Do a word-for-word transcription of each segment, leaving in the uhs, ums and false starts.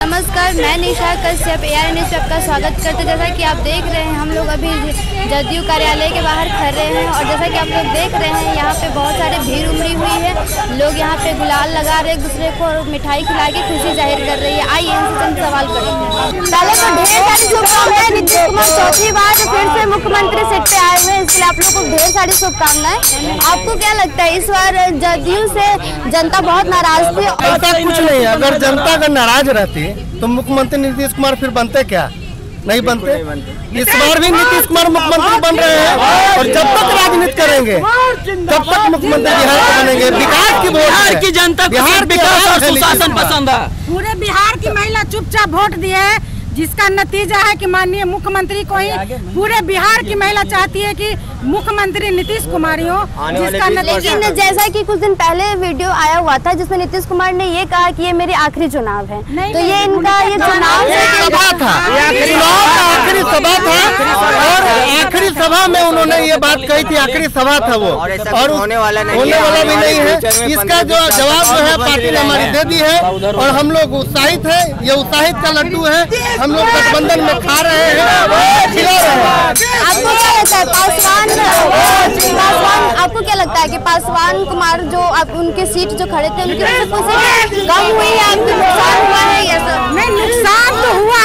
नमस्कार, मैं Nisha Kashyap A R news पे आपका स्वागत करते। जैसा कि आप देख रहे हैं, हम लोग अभी जदयू कार्यालय के बाहर खड़े हैं और जैसा कि आप लोग देख रहे हैं, यहाँ पे बहुत सारे भीड़ उमड़ी हुई है। लोग यहाँ पे गुलाल लगा रहे, एक दूसरे को मिठाई खिला के खुशी जाहिर कर रही है। आइए इनसे चंद सवाल करेंगे। पहले तो ढेर सारी शुभकामनाएं, नीतीश कुमार चौथी बार फिर से मुख्यमंत्री सीट पे आए हुए हैं, इसलिए आप लोग को ढेर सारी शुभकामनाएं। आपको क्या लगता है, इस बार जदयू से जनता बहुत नाराज थी? ऐसा कुछ नहीं, अगर जनता अगर नाराज रहती तो मुख्यमंत्री नीतीश कुमार फिर बनते क्या? नहीं बनते। इस बार भी नीतीश कुमार मुख्यमंत्री बन रहे हैं और जब तक राजनीति करेंगे तब तक मुख्यमंत्री बिहार के बनेंगे। विकास की बिहार की जनता बिहार विकास और सुशासन पसंद है। पूरे बिहार की महिला चुपचाप वोट दी है, जिसका नतीजा है कि माननीय मुख्यमंत्री को ही पूरे बिहार की महिला चाहती है कि मुख्यमंत्री नीतीश कुमार हो, जिसका लेकिन जैसा कि कुछ दिन पहले वीडियो आया हुआ था जिसमें नीतीश कुमार ने ये कहा कि ये मेरी आखिरी चुनाव है, तो ये इनका ये चुनाव सभा था, चुनाव का आखिरी सभा था और आखिरी सभा में उन्होंने ये बात कही थी, आखिरी सभा था वो, और होने वाला नहीं होने वाला भी नहीं है। इसका जो जवाब जो है पार्टी ने हमारी दे दी है और हम लोग उत्साहित है। ये उत्साहित का लड्डू है, हम लोग गठबंधन में खा रहे हैं, खिला रहे हैं। आपको क्या लगता है पासवान पासवान आपको क्या लगता है कि पासवान कुमार जो आप उनके सीट जो खड़े थे उनकी वजह से कुछ कम हुई है, आपको नुकसान हुआ है? या सब नहीं, नुकसान तो हुआ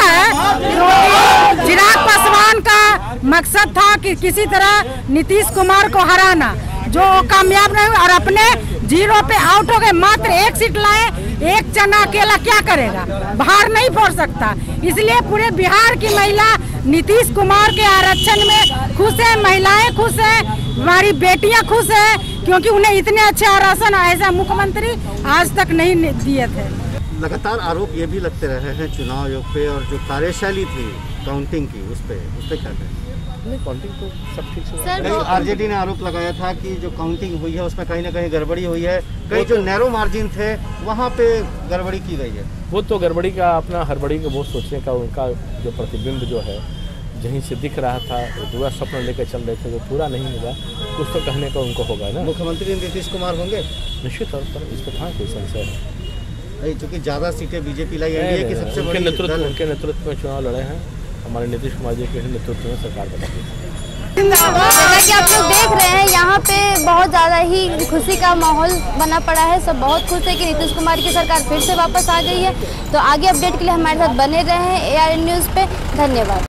है। चिराग पासवान का मकसद था कि किसी तरह नीतीश कुमार को हराना, जो कामयाब नहीं हुआ और अपने जीरो पे आउट हो गए। मात्र एक सीट लाए, एक चना अकेला क्या करेगा, बाहर नहीं फोड़ सकता। इसलिए पूरे बिहार की महिला नीतीश कुमार के आरक्षण में खुश है, महिलाएं खुश है, हमारी बेटियां खुश है, क्योंकि उन्हें इतने अच्छे आरक्षण ऐसा मुख्यमंत्री आज तक नहीं दिए थे। लगातार आरोप ये भी लगते रहे हैं चुनाव आयोग पे, और जो कार्यशैली थी काउंटिंग की उस पे उस पे क्या कहें? नहीं, काउंटिंग तो सब ठीक से। आरजेडी ने आरोप लगाया था कि जो काउंटिंग हुई है उसमें कहीं ना कहीं गड़बड़ी हुई है, कई जो नैरो मार्जिन थे वहाँ पे गड़बड़ी की गई है। वो तो गड़बड़ी का अपना हड़बड़ी का वो सोचने का उनका जो प्रतिबिंब जो है जहीं से दिख रहा था, पूरा स्वप्न लेकर चल रहे थे, जो पूरा नहीं मिला, कुछ तो कहने का उनको होगा ना। मुख्यमंत्री नीतीश कुमार होंगे निश्चित तौर पर, इस पर कहाँ कोई संशय है। चूँकि ज़्यादा सीटें बीजेपी लाई एनडीए की सबसे बड़ी नेतृत्व उनके नेतृत्व में चुनाव लड़े हैं, हमारे नीतीश कुमार जी के नेतृत्व में सरकार बनाई है। जैसा कि आप लोग देख रहे हैं, यहाँ पे बहुत ज़्यादा ही खुशी का माहौल बना पड़ा है। सब बहुत खुश है कि नीतीश कुमार की सरकार फिर से वापस आ गई है। तो आगे अपडेट के लिए हमारे साथ बने रहे हैं ए आर न्यूज़ पे। धन्यवाद।